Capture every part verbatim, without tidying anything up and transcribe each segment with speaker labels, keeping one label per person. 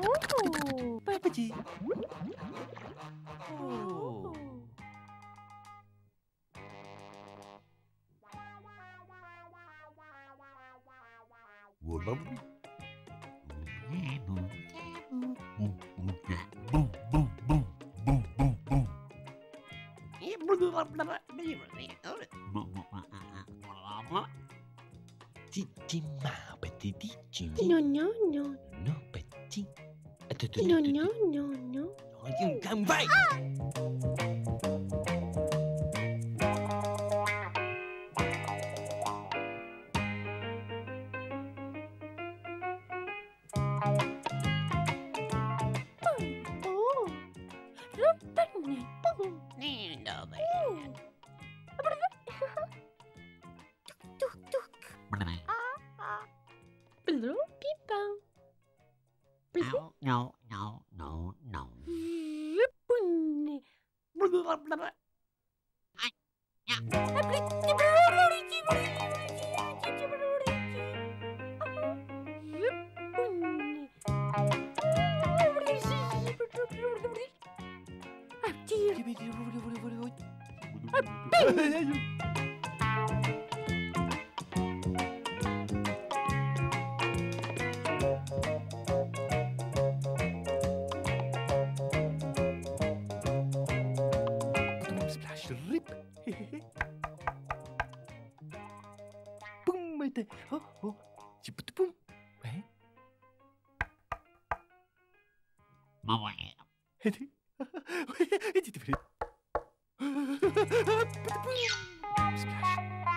Speaker 1: Oh,
Speaker 2: Apa je? Oh.
Speaker 3: Boom, Petit Mao, petit Dieu.
Speaker 1: no, no, no.
Speaker 3: Non, petit. Attends, attends,
Speaker 1: No,
Speaker 3: attends,
Speaker 1: no,
Speaker 3: attends.
Speaker 1: no, no.
Speaker 3: Regarde, come vai.
Speaker 1: Oh, rupanya. Tuk, tuk. Belum pipa.
Speaker 3: No, no, no, no, no.
Speaker 1: Rupanya.
Speaker 2: Splash, rip. Boom, ite. Oh, oh. Ciput boom. Eh?
Speaker 3: Mama.
Speaker 2: Itu. Itu tu. Splash.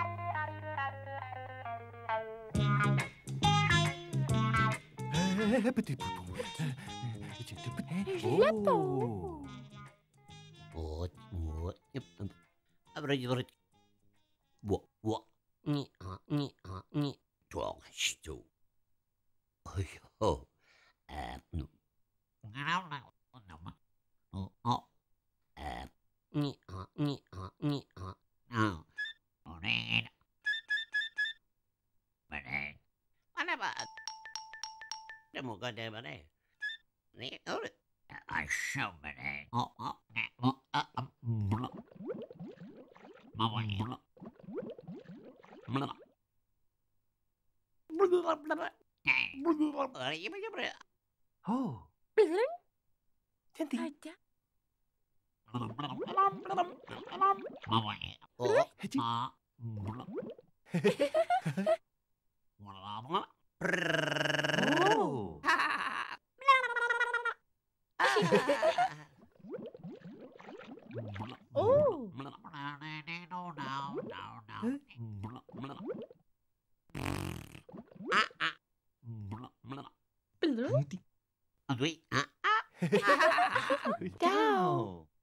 Speaker 2: Eh, petit boum. Itu tu. Oh.
Speaker 3: What? What? Abra jibra. What? What? Ni ah ni ah ni. Dog stu. Oh yo. Eh, no. Ngau ngau. No ma. Oh oh. Eh, ni ah ni ah ni ah. No. Oh ne. Mana? Mana ba? Demo ga de mana? Ni oh. I show mana. Oh oh. Oh ah. Mama.
Speaker 2: Oh.
Speaker 1: Belum
Speaker 2: Cantik.
Speaker 1: ada.
Speaker 3: Oh.
Speaker 2: Heci. Oh.
Speaker 1: Oh. Belum
Speaker 3: Aduh, ah,
Speaker 1: tahu.